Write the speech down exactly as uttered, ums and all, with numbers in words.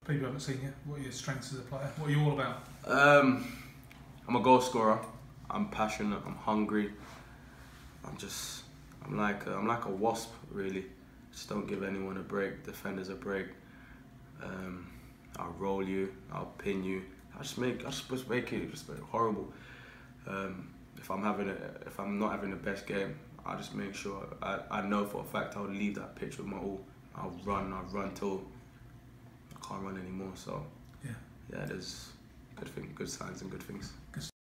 People haven't seen you. What are your strengths as a player? What are you all about? Um, I'm a goal scorer. I'm passionate. I'm hungry. I'm just, I'm like, a, I'm like a wasp, really. Just don't give anyone a break. Defenders a break. Um, I'll roll you. I'll pin you. I just make, I just make it just horrible. Um, if I'm having a, if I'm not having the best game, I just make sure I, I know for a fact I'll leave that pitch with my all. I'll run. I'll run till I can't run anymore. So yeah, yeah, there's good thing, good signs and good things. Good